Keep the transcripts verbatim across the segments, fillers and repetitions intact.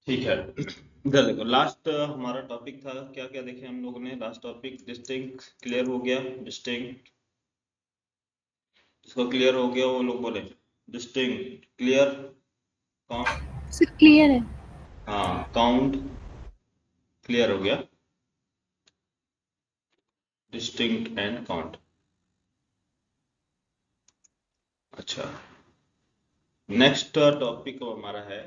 ठीक है। इधर देखो, लास्ट हमारा टॉपिक था क्या क्या देखे हम लोगों ने। लास्ट टॉपिक डिस्टिंक्ट क्लियर हो गया। डिस्टिंक्ट इसको क्लियर हो गया, वो लोग बोले distinct clear. Count, sir clear है। हाँ काउंट क्लियर हो गया। Distinct and count. अच्छा, नेक्स्ट टॉपिक हमारा है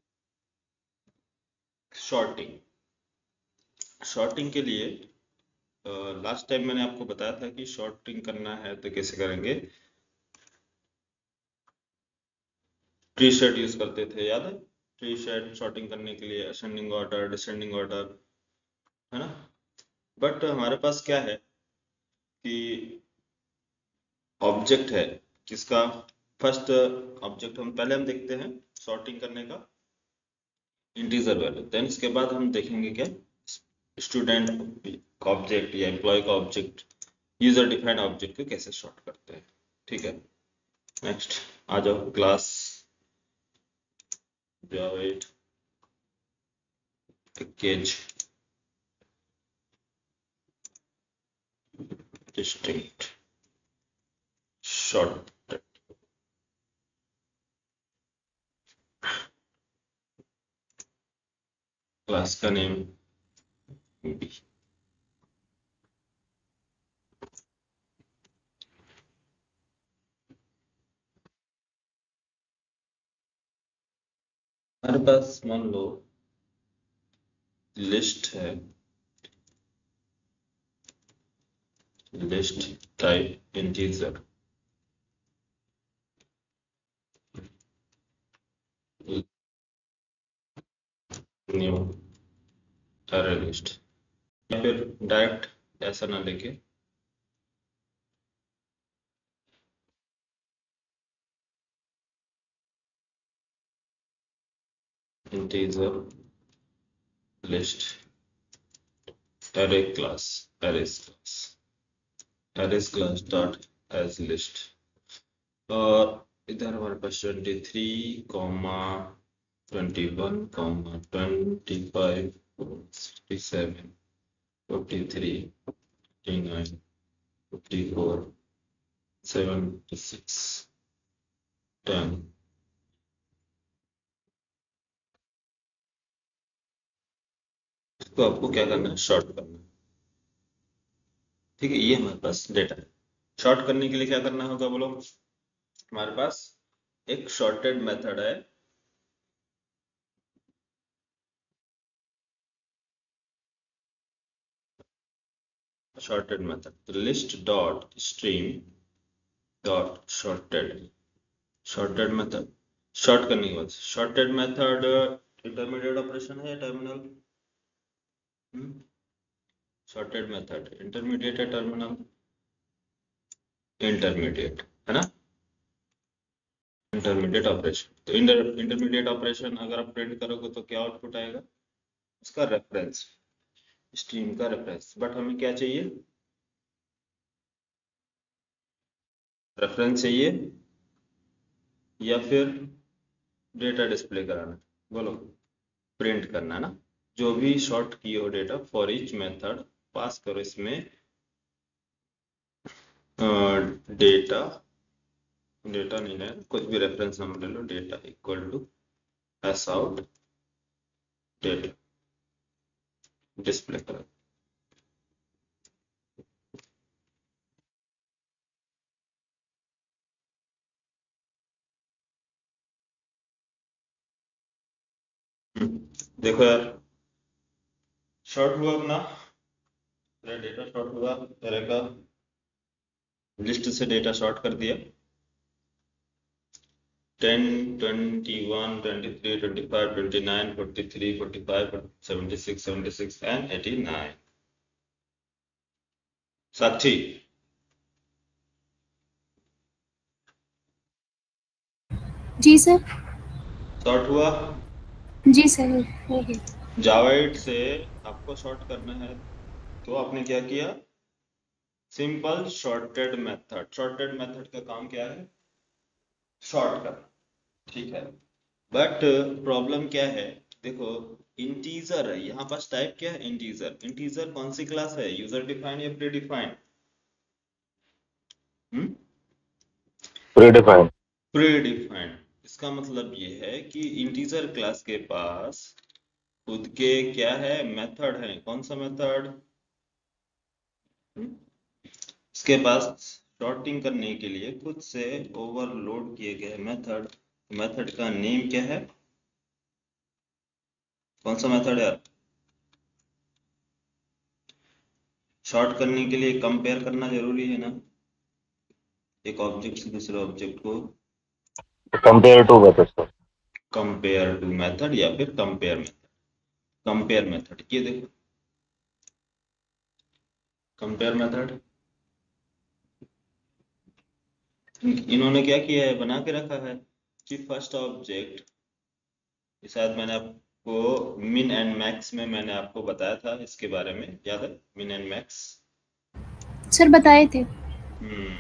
शॉर्टिंग। शॉर्टिंग के लिए लास्ट टाइम मैंने आपको बताया था कि शॉर्टिंग करना है तो कैसे करेंगे। ट्री शेड यूज करते थे, याद है? ट्री शेड शॉर्टिंग करने के लिए असेंडिंग ऑर्डर, डिसेंडिंग ऑर्डर, है ना। बट हमारे पास क्या है कि ऑब्जेक्ट है, किसका? फर्स्ट ऑब्जेक्ट हम पहले हम देखते हैं सॉर्टिंग करने का इंटीजर वैल्यू, देन इसके बाद हम देखेंगे क्या स्टूडेंट का ऑब्जेक्ट या एम्प्लॉय का ऑब्जेक्ट, यूजर डिफाइंड ऑब्जेक्ट को कैसे सॉर्ट करते हैं। ठीक है, नेक्स्ट आ जाओ क्लास जावेट पैकेज डिस्टिंक्ट शॉर्ट। क्लास का नेम बी। हमारे पास मान लो लिस्ट है, list type integer, new array list, या फिर डायरेक्ट ऐसा ना लेके integer list array class, arrays class, arrays class dot as list। और इधर हमारे पास twenty three comma twenty one comma twenty five sixty seven forty three fifty nine fifty four seventy six ten. इसको आपको क्या करना है, शॉर्ट करना है। ठीक है, ये हमारे पास डेटा है। शॉर्ट करने के लिए क्या करना होगा बोलो। हमारे पास एक शॉर्टेड मेथड है, sorted method list dot stream dot sorted. Sorted method sort करने के बाद शॉर्टेड मेथड इंटरमीडिएट ऑपरेशन है या टर्मिनल? शॉर्टेड मेथड इंटरमीडिएट है टर्मिनल? इंटरमीडिएट है ना, इंटरमीडिएट ऑपरेशन। तो इंटरमीडिएट ऑपरेशन अगर आप प्रिंट करोगे तो क्या आउटपुट आएगा, उसका रेफरेंस, स्ट्रीम का रेफरेंस। बट हमें क्या चाहिए, रेफरेंस चाहिए या फिर डेटा डिस्प्ले कराना? बोलो, प्रिंट करना है ना। जो भी शॉर्ट किए हो data for each method pass करो इसमें डेटा, डेटा नहीं है कुछ भी रेफरेंस नंबर ले लो, data equal to S out data display करो। देखो यार, शॉर्ट हुआ अपना, डेटा शॉर्ट हुआ तरह का, लिस्ट से डेटा शॉर्ट कर दिया। Ten twenty one twenty three twenty five twenty nine forty three forty five seventy six seventy six and eighty nine. Sakshi, जी सर। शॉर्ट हुआ। जी सर, हो गया। जावाइट से आपको शॉर्ट करना है तो आपने क्या किया, simple sorted method. Sorted method का काम क्या है, शॉर्ट करना। ठीक है, बट प्रॉब्लम क्या है देखो इंटीजर है यहाँ पास, टाइप क्या है इंटीजर। इंटीजर कौन सी क्लास है, यूजर डिफाइंड या predefined? Hmm predefined. Predefined. इसका मतलब ये है कि इंटीजर क्लास के पास खुद के क्या है, मेथड है। कौन सा मेथड? इसके पास सॉर्टिंग करने के लिए खुद से ओवरलोड किए गए मेथड। मेथड का नेम क्या है, कौन सा मेथड है? शॉर्ट करने के लिए कंपेयर करना जरूरी है ना, एक ऑब्जेक्ट से दूसरे ऑब्जेक्ट को। Compare to method. Compare to method या फिर कंपेयर मेथड। कंपेयर मेथड ये देखो, कंपेयर मेथड इन्होंने क्या किया है, बना के रखा है कि फर्स्ट ऑब्जेक्ट, शायद मैंने आपको मिन एंड मैक्स में मैंने आपको बताया था इसके बारे में, याद है मिन एंड मैक्स? सर बताए थे। हम्म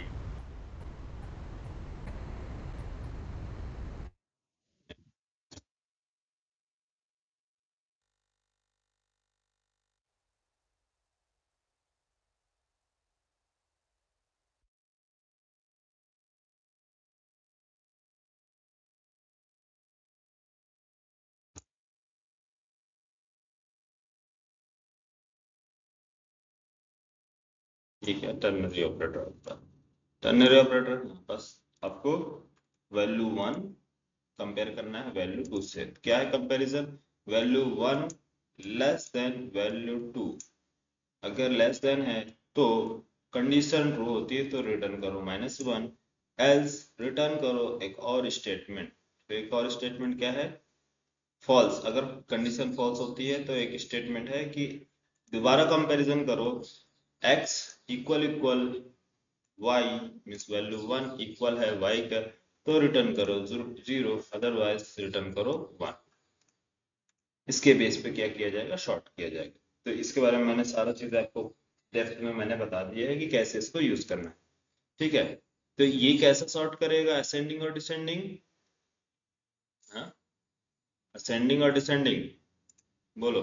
ठीक है, टर्नरी ऑपरेटर होता है। टर्नरी ऑपरेटर बस आपको वैल्यू वन कंपेयर करना है वैल्यू टू से। क्या है comparison? Value one less than value two. अगर लेस देन है तो कंडीशन ट्रू होती है तो रिटर्न करो माइनस वन, एल्स रिटर्न करो एक और स्टेटमेंट। तो एक और स्टेटमेंट क्या है, फॉल्स। अगर कंडीशन फॉल्स होती है तो एक स्टेटमेंट है कि दोबारा कंपैरिजन करो, x equal equal y means value one equal है y का, तो रिटर्न करो जीरो, अदरवाइज रिटर्न करो वन। इसके बेस पे क्या किया जाएगा, शॉर्ट किया जाएगा। तो इसके बारे में मैंने सारा चीज आपको डेप्थ में मैंने बता दिया है कि कैसे इसको यूज करना है। ठीक है, तो ये कैसे सॉर्ट करेगा, असेंडिंग और डिसेंडिंग? हाँ, असेंडिंग और डिसेंडिंग बोलो।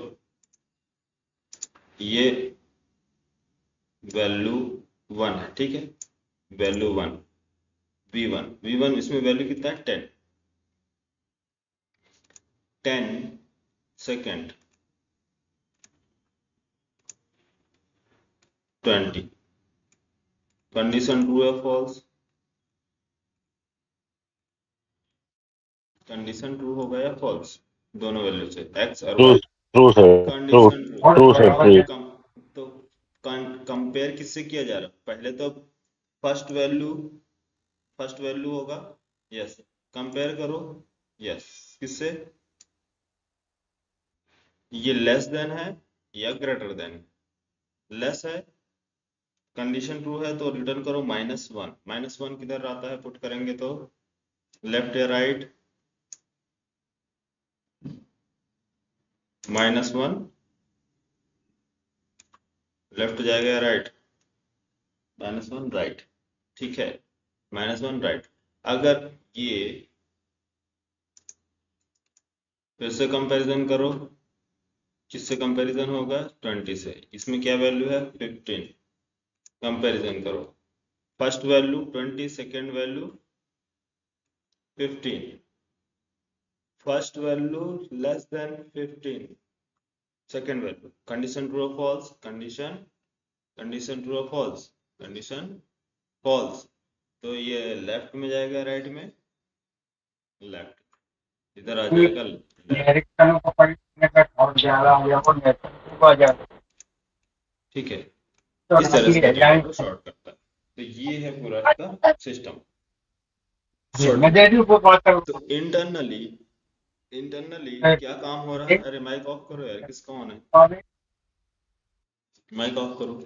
ये वैल्यू वन है, ठीक है, value one V one V one इसमें वैल्यू कितना है, ten. Ten second twenty. Condition true है फॉल्स? कंडीशन ट्रू होगा या फॉल्स, दोनों वैल्यू से एक्स और ट्रू वाई। ट्रू से ट्रू कंडीशन ट्रू। ट्रू से ट्रू। कम, तो कंपेयर किससे किया जा रहा है, पहले तो फर्स्ट वैल्यू फर्स्ट वैल्यू होगा, यस। कंपेयर करो, यस, किससे, ये लेस देन है या ग्रेटर देन? लेस है, कंडीशन ट्रू है तो रिटर्न करो माइनस वन। माइनस वन किधर आता है, पुट करेंगे तो लेफ्ट या राइट, माइनस वन लेफ्ट जाएगा या राइट, माइनस वन राइट। ठीक है, माइनस वन राइट। अगर ये फिर से कंपैरिजन करो, किससे कंपैरिजन होगा, ट्वेंटी से। इसमें क्या वैल्यू है, फिफ्टीन। कंपैरिजन करो, first value twenty, second value fifteen. First value less than fifteen, second value. Condition true और फॉल्स, कंडीशन कंडीशन ट्रू और फॉल्स, कंडीशन फॉल्स। तो ये लेफ्ट में जाएगा राइट में, लेफ्ट, इधर आ जाएगा लेफ्ट। ठीक है, इस तरह से डेटा को शॉर्ट करता है। तो ये है पूरा इसका सिस्टम। तो इंटरनली इंटरनली क्या काम हो रहा है, अरे माइक ऑफ करो यार, किसका ऑन है, माइक ऑफ करो।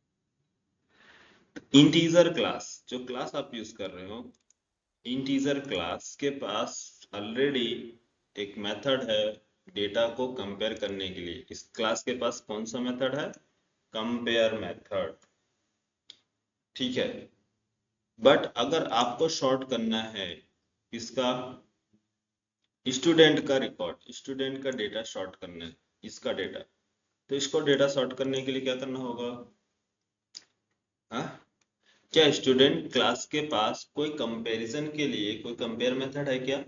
इंटीजर क्लास, जो क्लास आप यूज कर रहे हो, इंटीजर क्लास के पास ऑलरेडी एक मेथड है डेटा को कंपेयर करने के लिए। इस क्लास के पास कौन सा मेथड है, कंपेयर मेथड। ठीक है, बट अगर आपको शॉर्ट करना है इसका, स्टूडेंट का रिकॉर्ड, स्टूडेंट का डेटा सॉर्ट करना है, इसका डेटा, तो इसको डेटा सॉर्ट करने के लिए क्या करना होगा? हाँ, क्या स्टूडेंट क्लास के पास कोई कंपैरिजन के लिए कोई कंपेयर मेथड है क्या?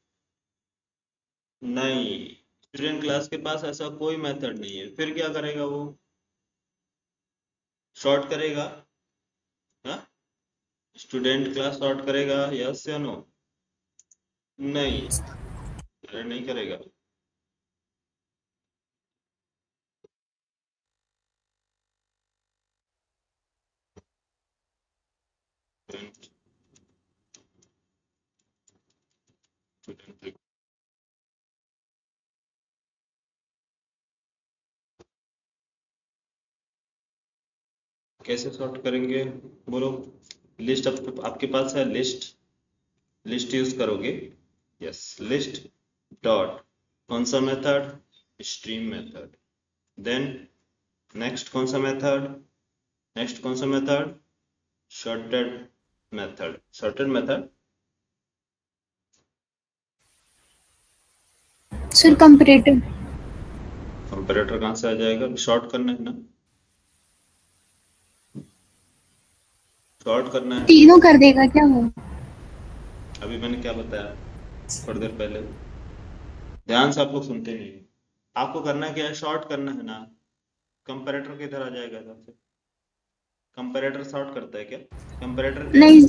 नहीं, स्टूडेंट क्लास के पास ऐसा कोई मेथड नहीं है। फिर क्या करेगा वो? सॉर्ट करेगा। हाँ, स्टूडेंट क्लास सॉर्ट करेगा, यस या नो? नहीं, अरे नहीं करेगा। स्टूडेंट कैसे सॉर्ट करेंगे? बोलो। लिस्ट आप, आपके पास है लिस्ट, लिस्ट यूज करोगे। यस, लिस्ट डॉट कौन सा method? Stream method. Then next कौन सा मेथड? नेक्स्ट कौन सा method? Sorted method. Sorted method sir comparator. Comparator कहाँ से आ जाएगा? शॉर्ट करना है ना, शॉर्ट करना है। तीनों कर देगा क्या वो? अभी मैंने क्या बताया थोड़ी देर पहले? ध्यान से आप लोग सुनते नहीं हो। आपको करना क्या है? शॉर्ट करना है ना। कंपैरेटर किधर आ जाएगा इधर से? कंपैरेटर सॉर्ट करता है क्या? कंपैरेटर क्या है? नहीं।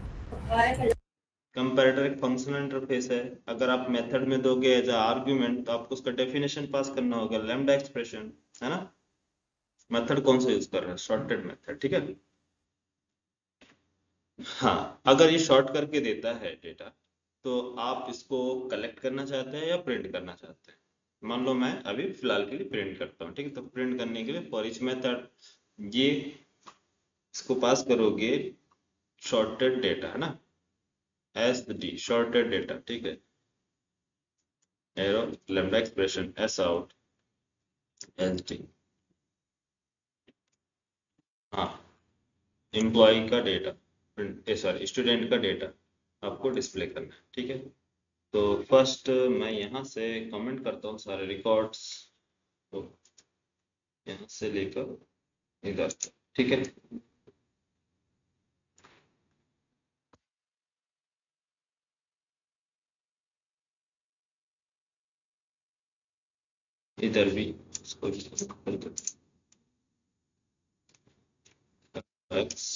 कंपैरेटर एक फंक्शनल इंटरफेस है। अगर आप मेथड में दोगे एज आर्ग्यूमेंट तो आपको उसका डेफिनेशन पास करना होगा, लैम्डा एक्सप्रेशन, है ना। मेथड कौन सा यूज कर रहा है? शॉर्टेड मेथड, ठीक है। हाँ, अगर ये शॉर्ट करके देता है डेटा, तो आप इसको कलेक्ट करना चाहते हैं या प्रिंट करना चाहते हैं? मान लो मैं अभी फिलहाल के लिए प्रिंट करता हूँ, ठीक है। तो प्रिंट करने के लिए फॉर ईच मेथड ये इसको पास करोगे शॉर्टेड डेटा, है ना, एस डी शॉर्टेड डेटा, ठीक है। Arrow lambda expression S out S D. हाँ, एम्प्लॉय का डेटा, सॉरी स्टूडेंट का डेटा आपको डिस्प्ले करना है, ठीक है। तो फर्स्ट मैं यहाँ से कमेंट करता हूँ सारे रिकॉर्ड्स, तो यहाँ से लेकर इधर तक, ठीक है। इधर भी इसको कर दो एक्स,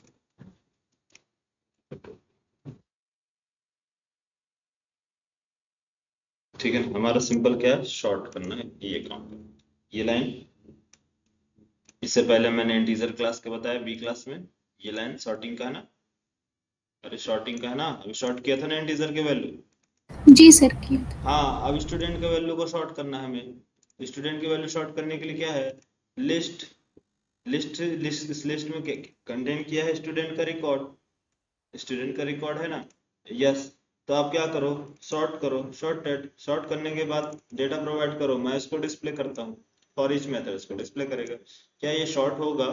ठीक है। हमारा सिंपल क्या है? शॉर्ट करना है ये काम, ये लाइन। इससे पहले मैंने इंटीजर क्लास के बताया बी क्लास में, ये लाइन शॉर्टिंग का है ना। अरे शॉर्टिंग का है ना, अभी शॉर्ट किया था ना इंटीजर के वैल्यू। जी सर किया था। हाँ, अब स्टूडेंट के वैल्यू को शॉर्ट करना है हमें। स्टूडेंट की वैल्यू शॉर्ट करने के लिए क्या है? लिस्ट। लिस्ट लिस्ट इस लिस्ट में कंटेन किया है स्टूडेंट का रिकॉर्ड, स्टूडेंट का रिकॉर्ड है ना। यस, तो आप क्या करो? सॉर्ट करो, सॉर्टेड। सॉर्ट करने के बाद डेटा प्रोवाइड करो, मैं इसको डिस्प्ले करता हूँ। फॉर ईच मेथड इसको डिस्प्ले करेगा। क्या ये शॉर्ट होगा?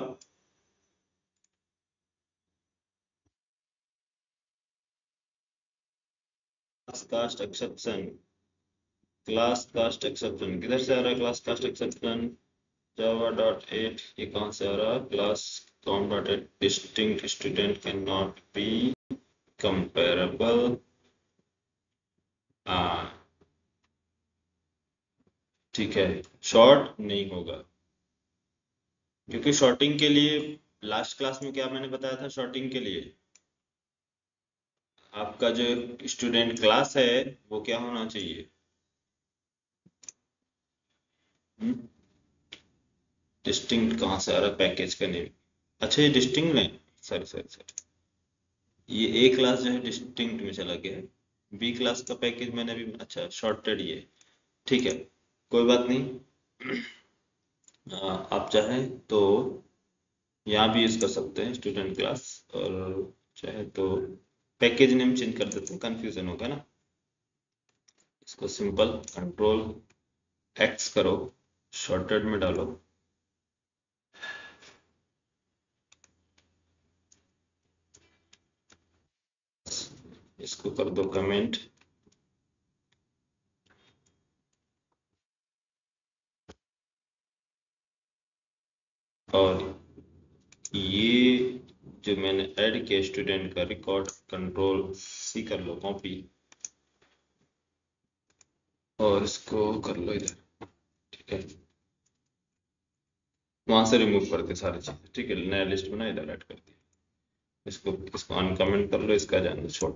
Class cast exception, class cast exception किधर से आ रहा है? Class cast exception Java dot at, ये कहाँ से आ रहा है? Class count dot at, distinct student can not be comparable. हाँ, ठीक है, शॉर्ट नहीं होगा, क्योंकि शॉर्टिंग के लिए लास्ट क्लास में क्या मैंने बताया था? शॉर्टिंग के लिए आपका जो स्टूडेंट क्लास है वो क्या होना चाहिए? डिस्टिंक्ट कहाँ से आ रहा है? पैकेज का नेम। अच्छा, ये डिस्टिंक्ट नहीं, सॉरी सॉरी सॉरी, ये ए क्लास जो है डिस्टिंक्ट में चला गया है। बी क्लास का पैकेज मैंने अभी, अच्छा शॉर्टेड ये, ठीक है, कोई बात नहीं। आ, आप चाहें तो यहाँ भी यूज कर सकते हैं स्टूडेंट क्लास, और चाहे तो पैकेज नेम चेंज कर देते हैं, कंफ्यूजन होगा ना। इसको सिंपल कंट्रोल एक्स करो, शॉर्टेड में डालो, इसको कर दो कमेंट, और ये जो मैंने ऐड किया स्टूडेंट का रिकॉर्ड कंट्रोल सी कर लो कॉपी और इसको कर लो इधर, ठीक है। वहां से रिमूव कर दे सारी चीजें, ठीक है। नया लिस्ट बना, इधर ऐड कर दिया। इसको इसको अनकमेंट कर लो, इसका जान छोड़।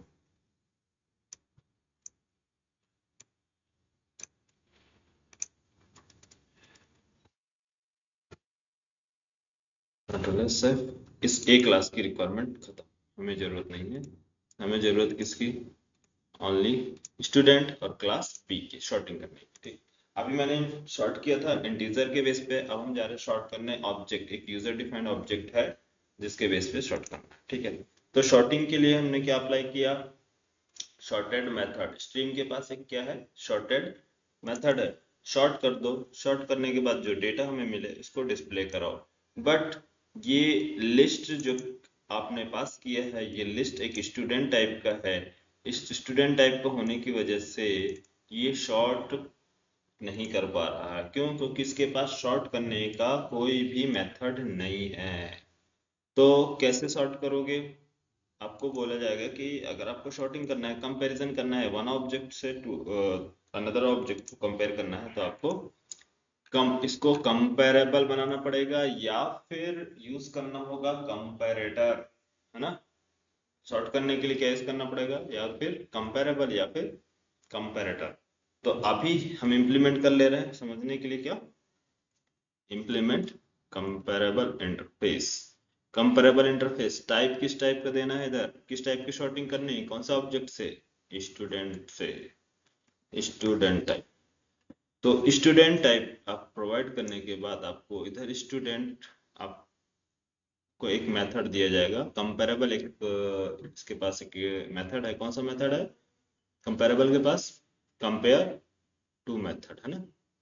कंट्रोल से इस ए क्लास की रिक्वायरमेंट खत्म, हमें जरूरत नहीं है। हमें जरूरत किसकी? ओनली स्टूडेंट और क्लास बी की शॉर्टिंग करने की, ठीक। अभी मैंने शॉर्ट किया था इंटीजर के बेस पे, अब हम जा रहे हैं शॉर्ट करने ऑब्जेक्ट, एक यूजर डिफाइंड ऑब्जेक्ट है जिसके बेस पे शॉर्ट करना है, ठीक है। तो शॉर्टिंग के लिए हमने क्या अप्लाई किया? Shorted method. स्ट्रीम के पास एक क्या है? शॉर्टेड मेथड है। शॉर्ट कर दो, शॉर्ट करने के बाद जो डेटा हमें मिले उसको डिस्प्ले कराओ। बट ये लिस्ट जो आपने पास किया है, ये लिस्ट एक स्टूडेंट टाइप का है। इस स्टूडेंट टाइप का होने की वजह से ये शॉर्ट नहीं कर पा रहा है। क्यों? क्योंकि इसके पास शॉर्ट करने का कोई भी मेथड नहीं है। तो कैसे शॉर्ट करोगे? आपको बोला जाएगा कि अगर आपको शॉर्टिंग करना है, कंपैरिजन करना है, वन ऑब्जेक्ट से टू अनदर ऑब्जेक्ट को कंपेयर करना है, तो आपको कम इसको कंपेरेबल बनाना पड़ेगा या फिर यूज करना होगा कंपैरेटर, है ना। शॉर्ट करने के लिए क्या यूज करना पड़ेगा? या फिर कंपेरेबल या फिर कंपैरेटर। तो अभी हम इंप्लीमेंट कर ले रहे हैं समझने के लिए। क्या implement? Comparable interface. Comparable interface type किस टाइप का देना है? इधर किस टाइप की शॉर्टिंग करनी है? कौन सा ऑब्जेक्ट से? स्टूडेंट से। Student type. तो स्टूडेंट टाइप आप प्रोवाइड करने के बाद आपको इधर स्टूडेंट आपको एक मेथड दिया जाएगा कंपेरेबल। एक अ, इसके पास एक मेथड है। कौन सा मेथड है कंपेरेबल के पास? कंपेयर टू मेथड, है ना।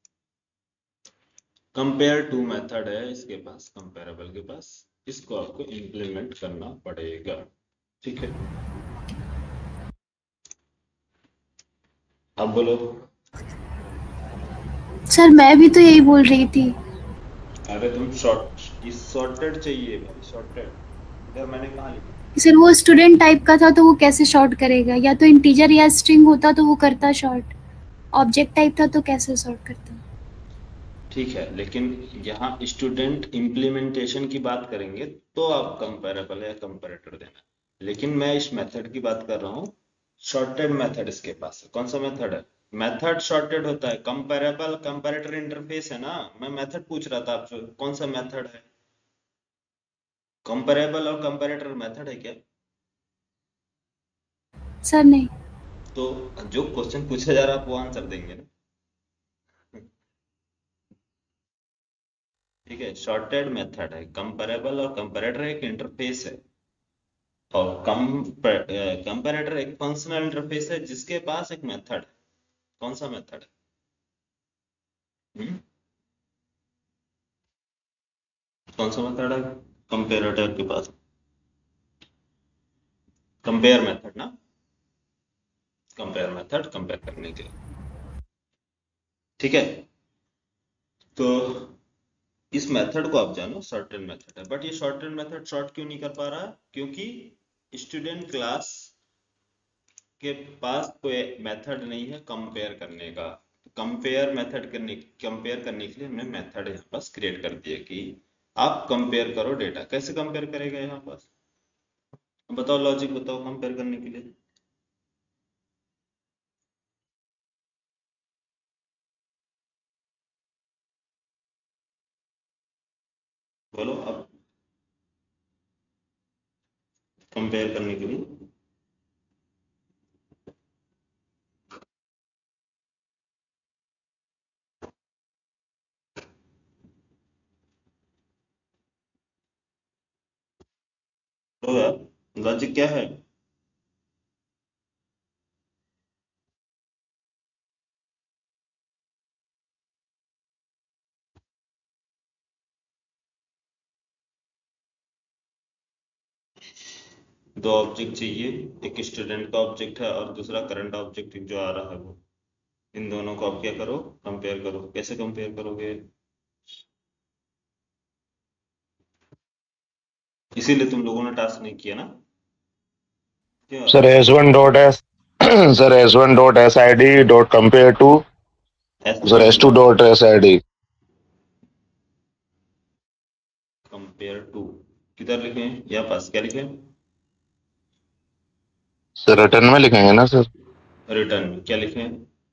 कंपेयर टू मेथड है इसके पास, कंपेरेबल के पास। इसको आपको इंप्लीमेंट करना पड़ेगा, ठीक है। अब बोलो। सर मैं भी तो यही बोल रही थी। अरे तुम शॉर्ट इस सॉर्टेड चाहिए भाई, सॉर्टेड। इधर मैंने कहा लिखा? सर वो स्टूडेंट टाइप का था तो वो कैसे शॉर्ट करेगा? या तो इंटीजर या स्ट्रिंग होता तो वो करता शॉर्ट। ऑब्जेक्ट टाइप था तो कैसे शॉर्ट करता? ठीक है, लेकिन यहाँ स्टूडेंट इम्प्लीमेंटेशन की बात करेंगे तो आप कंपेरेबल या कंपेरेटर देना। लेकिन मैं इस मेथड की बात कर रहा हूँ। शॉर्टेड मेथड इसके पास है। कौन सा मेथड है? मेथड शॉर्टेड होता है। कंपेरेबल कंपेरेटर इंटरफेस है ना। मैं मेथड पूछ रहा था आपसे, कौन सा मेथड है? कंपेरेबल और कंपेरेटर मेथड है क्या? सर नहीं। तो जो क्वेश्चन पूछा जा रहा है आप वो आंसर देंगे ना। ठीक है, शॉर्टेड मेथड है। कंपेरेबल और कंपेरेटर एक इंटरफेस है, और कंपेरेटर एक फंक्शनल इंटरफेस है जिसके पास एक मेथड है। कौन सा मेथड है? हम्म? कौन सा मेथड है कंपेरेटर के पास? कंपेयर मेथड ना। कंपेयर मेथड कंपेयर करने के लिए, ठीक है। तो इस मेथड को आप जानो शॉर्टेड मेथड है। बट ये शॉर्टेड मेथड शॉर्ट क्यों नहीं कर पा रहा है? क्योंकि स्टूडेंट क्लास के पास कोई मेथड नहीं है कंपेयर करने का। कंपेयर मेथड करने कंपेयर करने के लिए हमने मेथड यहाँ पास क्रिएट कर दिया कि आप कंपेयर करो डेटा। कैसे कंपेयर करेगा यहाँ पास? बताओ, लॉजिक बताओ कंपेयर करने के लिए। बोलो अब, कंपेयर करने के लिए। तो यार लॉजिक क्या है? दो ऑब्जेक्ट चाहिए, एक स्टूडेंट का ऑब्जेक्ट है और दूसरा करंट ऑब्जेक्ट जो आ रहा है वो। इन दोनों को आप क्या करो? कंपेयर करो। कैसे कंपेयर करोगे? इसीलिए तुम लोगों ने टास्क नहीं किया ना क्या? Sir S one dot S sir S one dot S I D dot compare to S sir one S two dot S I D compare to किधर लिखे यहाँ पास क्या लिखे? सर रिटर्न में लिखेंगे ना सर? रिटर्न में क्या लिखे?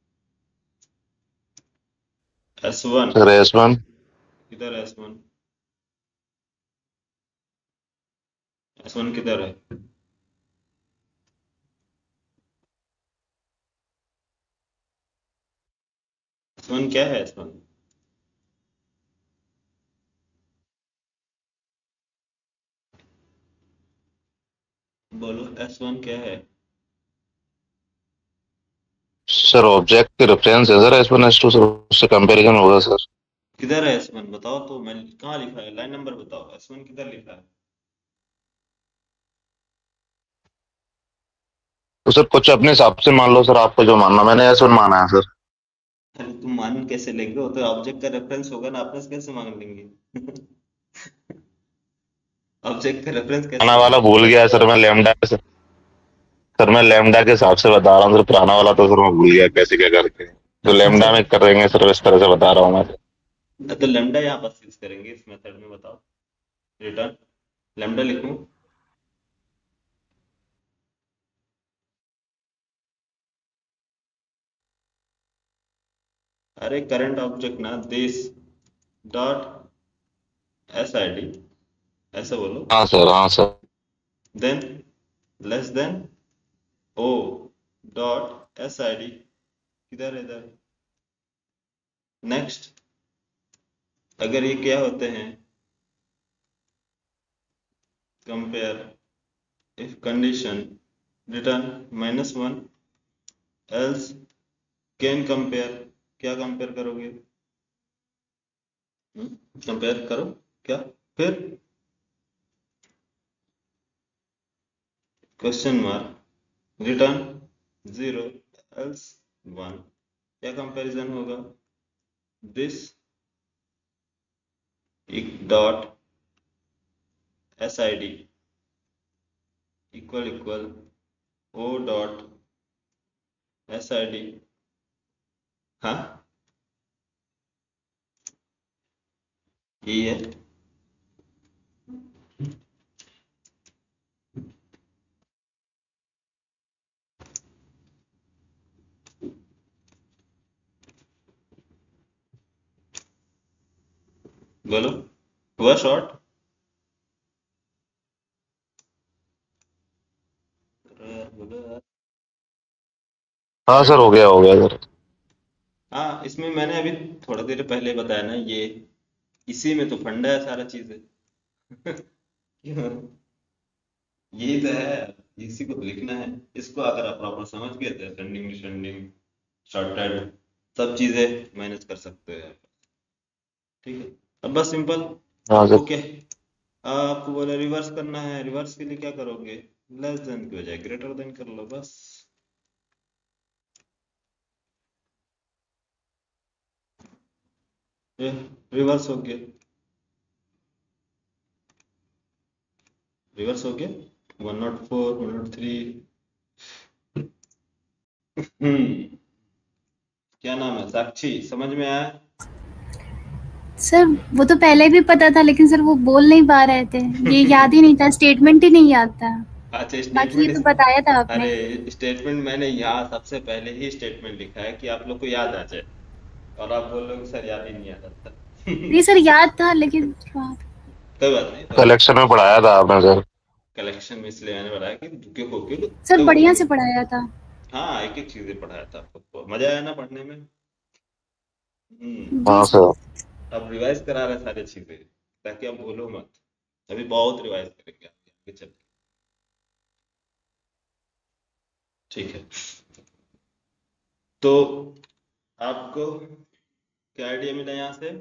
S one sir S one किधर है? एस वन एस वन किधर है? एस वन क्या है? एस वन बोलो, एस वन क्या है? सर ऑब्जेक्ट के रेफरेंस है sir S one S two sir, उससे कंपैरिजन होगा सर। किधर है एस वन बताओ तो, मैं कहाँ लिखा है? लाइन नंबर बताओ, एस वन किधर लिखा है? तो सर कुछ अपने हिसाब से मान लो सर, आपको जो मानना, मैंने एस वन माना है सर। अरे तुम मान कैसे लेंगे? वो तो ऑब्जेक्ट का रेफरेंस होगा ना, आपस कैसे मान लेंगे? ऑब्जेक्ट का रेफरेंस कैसे पुराना वाला मानेंगे? भूल गया सर, मैं लेमडा से सर मैं लेमडा के हिसाब से बता रहा हूँ सर, पुराना वाला तो सर मैं भूल गया कैसे क्या करते हैं, तो लेमडा में करेंगे सर, इस तरह से बता रहा हूँ मैं। तो लेमडा यहाँ पर यूज करेंगे इस मेथड में, बताओ। रिटर्न लेमडा लिखूं? अरे करंट ऑब्जेक्ट ना, this dot S I D ऐसे बोलो। हाँ सर, हाँ sir. Then less than O dot S I D किधर है? इधर। नेक्स्ट अगर ये क्या होते हैं, compare if condition return minus one else can compare, क्या कंपेयर करोगे? कंपेयर करो क्या? फिर question mark return zero else one, क्या कंपैरिजन होगा? This dot S I D equal equal O dot S I D. हाँ यही है। बोलो, हुआ शॉर्ट? बोलो यार। हाँ सर, हो गया हो गया सर। हाँ इसमें मैंने अभी थोड़ा देर पहले बताया ना, ये इसी में तो फंडा है सारा चीज है। क्यों? यही तो है, इसी को तो लिखना है। इसको अगर आप प्रॉपर समझ गए तो असेंडिंग डिसेंडिंग शॉर्टेड सब चीजें मैनेज कर सकते हो आप। ठीक है, अब बस सिंपल। हाँ सर। ओके, आपको बोला रिवर्स करना है, रिवर्स के लिए क्या करोगे? लेस देन की बजाय ग्रेटर देन कर लो बस। ये रिवर्स हो गया, रिवर्स हो गया। One nought four one nought three. हम्म क्या नाम है? साक्षी, समझ में आया? सर वो तो पहले भी पता था, लेकिन सर वो बोल नहीं पा रहे थे, ये याद ही नहीं था, स्टेटमेंट ही नहीं याद था। अच्छा बाकी ये स्टेटमेंट तो इस... बताया था आपने। अरे स्टेटमेंट मैंने यहाँ सबसे पहले ही स्टेटमेंट लिखा है कि आप लोग को याद आ जाए, और आप बोल रहे हो कि सर याद ही नहीं आता था। ये सर याद था लेकिन हाँ। कोई बात नहीं, तो कलेक्शन में पढ़ाया था आपने सर। कलेक्शन में इसलिए मैंने बताया कि दुखे होके लो। सर तो बढ़िया से पढ़ाया था। हाँ एक एक चीजें पढ़ाया था आपको, मजा आया ना पढ़ने में? हम्म जी हाँ सर। सर। अब रिवाइज करा रहे सारी चीजें, ताकि आप भूलो मत। अभी बहुत रिवाइज करेंगे आगे चल के। ठीक है, तो आपको क्या आइडिया मिला यहाँ से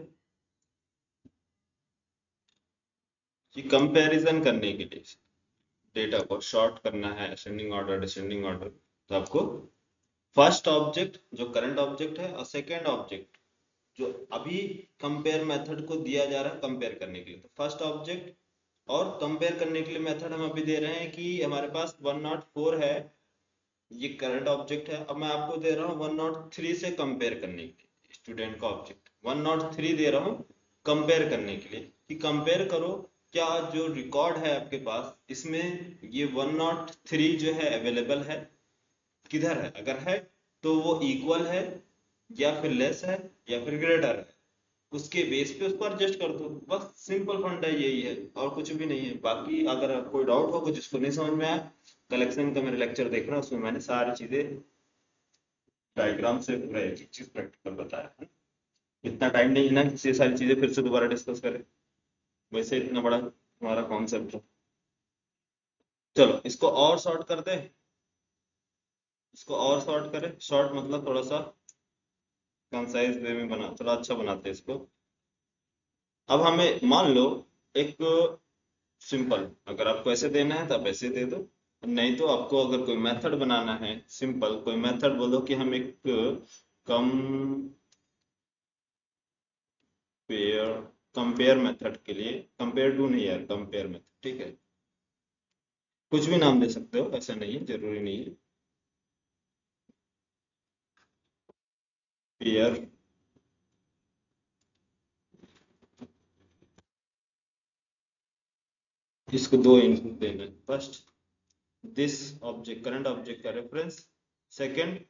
कि कंपैरिजन करने के लिए डेटा को शॉर्ट करना है, असेंडिंग ऑर्डर डिसेंडिंग ऑर्डर, तो आपको फर्स्ट ऑब्जेक्ट जो करंट ऑब्जेक्ट है और सेकंड ऑब्जेक्ट जो अभी कंपेयर मेथड को दिया जा रहा है कंपेयर करने के लिए, तो फर्स्ट ऑब्जेक्ट और कंपेयर करने के लिए मेथड हम अभी दे रहे हैं कि हमारे पास वन नॉट फोर है, ये करंट ऑब्जेक्ट है। अब मैं आपको दे रहा हूँ वन नॉट थ्री से कंपेयर करने के लिए, स्टूडेंट का ऑब्जेक्ट वन नॉट थ्री दे रहा हूँ कंपेयर करने के लिए, कि कंपेयर करो क्या जो रिकॉर्ड है आपके पास इसमें ये वन नॉट थ्री जो है अवेलेबल है किधर है, अगर है तो वो इक्वल है या फिर लेस है या फिर ग्रेटर है, उसके बेस पे उसको एडजस्ट कर दो। बस सिंपल फंडा यही है और कुछ भी नहीं है। बाकी अगर कोई डाउट हो, कुछ जिसको नहीं समझ में आया, कलेक्शन का मेरा लेक्चर देखना, उसमें मैंने सारी चीजें डायग्राम से पूरा एक एक चीज प्रैक्टिकल बताया है। इतना टाइम नहीं है ना कि ये सारी चीजें फिर से दोबारा डिस्कस करें, वैसे इतना बड़ा हमारा कॉन्सेप्ट है। चलो इसको और शॉर्ट कर दे, इसको और शॉर्ट करें, शॉर्ट मतलब थोड़ा सा कंसाइज वे में बना, थोड़ा अच्छा बनाते हैं इसको। अब हमें मान लो एक सिंपल, अगर आपको ऐसे देना है तो आप ऐसे दे दो, नहीं तो आपको अगर कोई मेथड बनाना है सिंपल, कोई मेथड बोलो कि हम एक कम पेयर कंपेयर मेथड के लिए, कंपेयर टू नहीं यार, कंपेयर मेथड ठीक है, कुछ भी नाम दे सकते हो, ऐसा नहीं है, जरूरी नहीं है। पेयर इसको दो इनपुट देना है, first this object current object का reference, second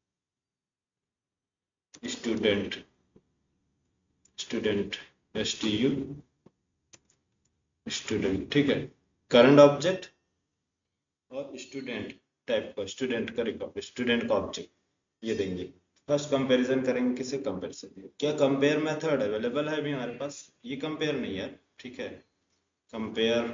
student student S T U student, ठीक है, करंट ऑब्जेक्ट और स्टूडेंट टाइप का, स्टूडेंट का रिकॉर्ड, स्टूडेंट का ऑब्जेक्ट ये देंगे। फर्स्ट कंपैरिजन करेंगे, किसे कंपैरिजन, क्या कंपेयर मेथड अवेलेबल है अभी हमारे पास, ये कंपेयर नहीं है ठीक है, कंपेयर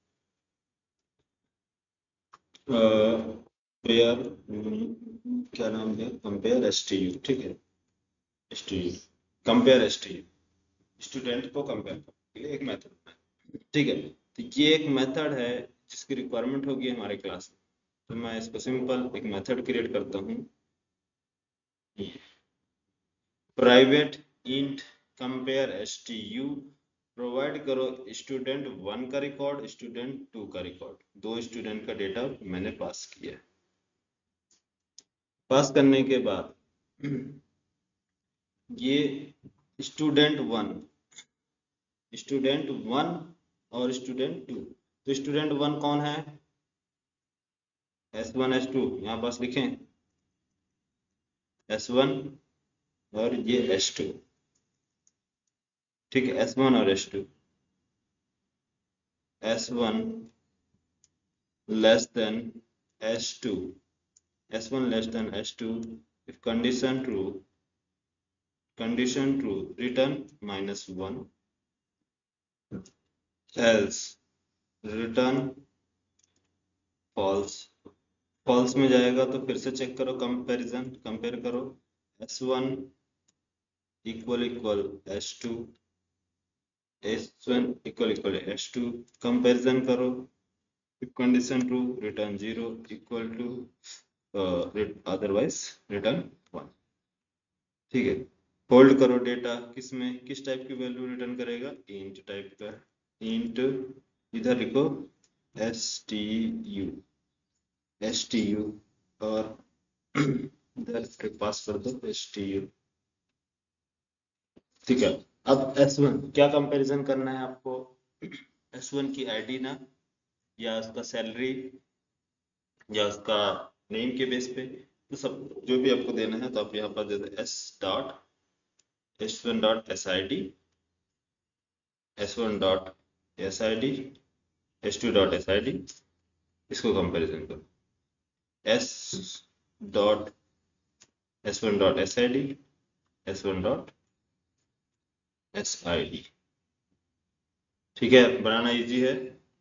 पेयर क्या नाम है, कंपेयर एस टी यू, ठीक है, S T U compare S T U, student को कंपेयर करने के लिए एक मेथड है ठीक है। तो ये एक मेथड है जिसकी रिक्वायरमेंट होगी हमारे क्लास में, तो मैं इसको सिंपल एक मेथड क्रिएट करता हूँ, private int compare S T U, provide करो स्टूडेंट वन का रिकॉर्ड, स्टूडेंट टू का रिकॉर्ड, दो स्टूडेंट का डेटा मैंने पास किया। पास करने के बाद ये स्टूडेंट वन स्टूडेंट वन और स्टूडेंट टू, तो स्टूडेंट वन कौन है, एस वन एस टू, यहाँ पास लिखें एस वन और ये एस टू, ठीक है, एस वन और S two, S one less than S two, S one less than S two, if condition true, condition true return minus one, else return false, false में जाएगा तो फिर से चेक करो, comparison compare करो, S one equal equal S two, S one equal equal S two, comparison करो, if condition true return zero equal to otherwise return one, ठीक है। होल्ड करो डेटा, किसमें किस टाइप की वैल्यू रिटर्न करेगा, इंट टाइप का, इंट इधर लिखो S T U S T U और इधर पास कर दो एस टी यू, ठीक है। अब एस वन क्या कंपैरिजन करना है आपको, एस वन की आईडी ना, या उसका सैलरी, या उसका नेम के बेस पे, तो सब जो भी आपको देना है तो आप यहाँ पर दे दो S dot S one dot S I D, S one dot S I D, S two dot S I D, इसको कंपैरिजन करो, S dot S one dot S I D, S one dot S I D, ठीक है, बनाना easy है,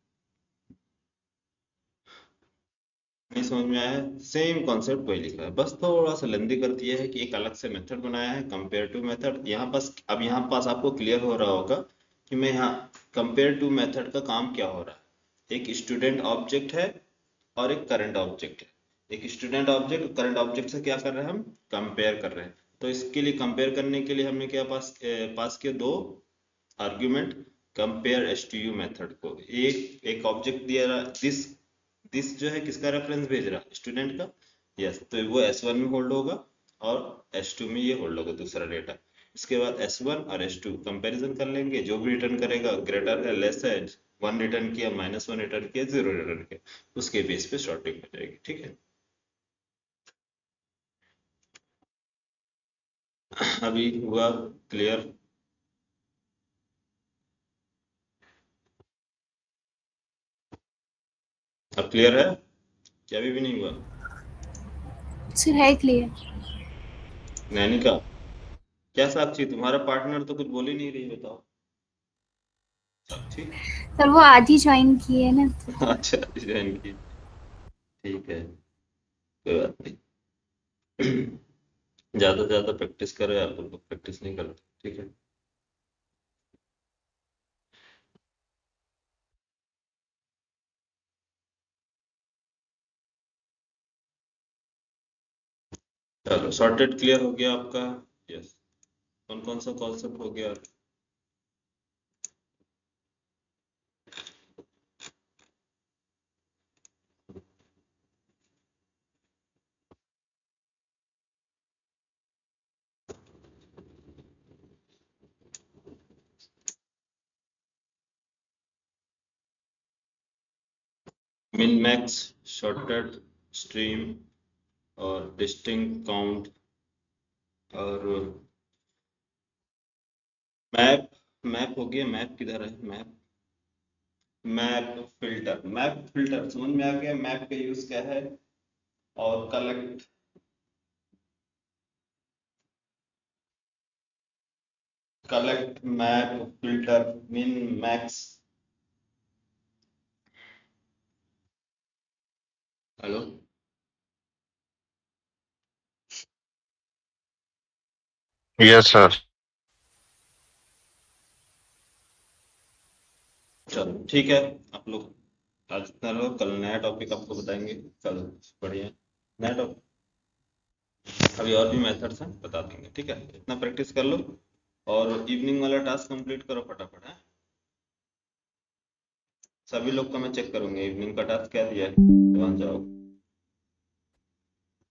नहीं समझ में आया है, सेम कॉन्सेप्ट वही लिखा है, बस थोड़ा सा लेंदी कर दिया है कि एक अलग से मेथड बनाया है कंपेयर टू मेथड। यहाँ पास अब यहाँ पास आपको क्लियर हो रहा होगा कि मैं यहाँ कंपेयर टू मेथड का काम क्या हो रहा है, एक स्टूडेंट ऑब्जेक्ट है और एक करंट ऑब्जेक्ट है, एक स्टूडेंट ऑब्जेक्ट करंट ऑब्जेक्ट से क्या कर रहे हैं, हम कंपेयर कर रहे हैं। तो इसके लिए कंपेयर करने के लिए हमने क्या पास पास किया, दो argument, compare H T U method को, एक एक ऑब्जेक्ट दिया रहा, दिस दिस जो है किसका रेफरेंस भेज रहा, स्टूडेंट का, यस, तो वो एस वन में होल्ड होगा और एस टू में ये होल्ड होगा दूसरा डेटा। इसके बाद एस वन और एस टू कंपेरिजन कर लेंगे, जो भी रिटर्न करेगा ग्रेटर है लेस है, वन रिटर्न किया माइनस वन रिटर्न किया जीरो रिटर्न किया, उसके बेस पे शॉर्टिंग हो जाएगी। ठीक है, अभी हुआ क्लियर? अब क्लियर है क्या, अभी भी नहीं हुआ? सर है क्लियर। नैनिका, क्या साक्षी, तुम्हारा पार्टनर तो कुछ बोल ही नहीं रही, बताओ साक्षी। सर वो आज ही ज्वाइन की है ना। अच्छा, ज्वाइन की, ठीक है, कोई बात नहीं। ज्यादा से ज्यादा प्रैक्टिस करो यार, तुम लोग प्रैक्टिस नहीं करते, ठीक है। चलो, सॉर्टेड क्लियर हो गया आपका? यस। कौन कौन सा कॉन्सेप्ट हो गया? मिन मैक्स, शॉर्टेड स्ट्रीम और डिस्टिंक्ट काउंट और मैप। मैप हो गया, मैप किधर है? Map, map filter, map filter समझ में आ गया, मैप का यूज क्या है। और collect, collect map filter min max. Hello, yes sir. चलो ठीक है, आप लोग आज इतना लो, कल नया टॉपिक आपको बताएंगे, कल बढ़िया नया टॉपिक, अभी और भी मेथड्स हैं बता देंगे, ठीक है, इतना प्रैक्टिस कर लो और इवनिंग वाला टास्क कंप्लीट करो फटाफट है। सभी लोग का मैं चेक करूंगा इवनिंग का टास्क क्या दिया है, जवान जाओ।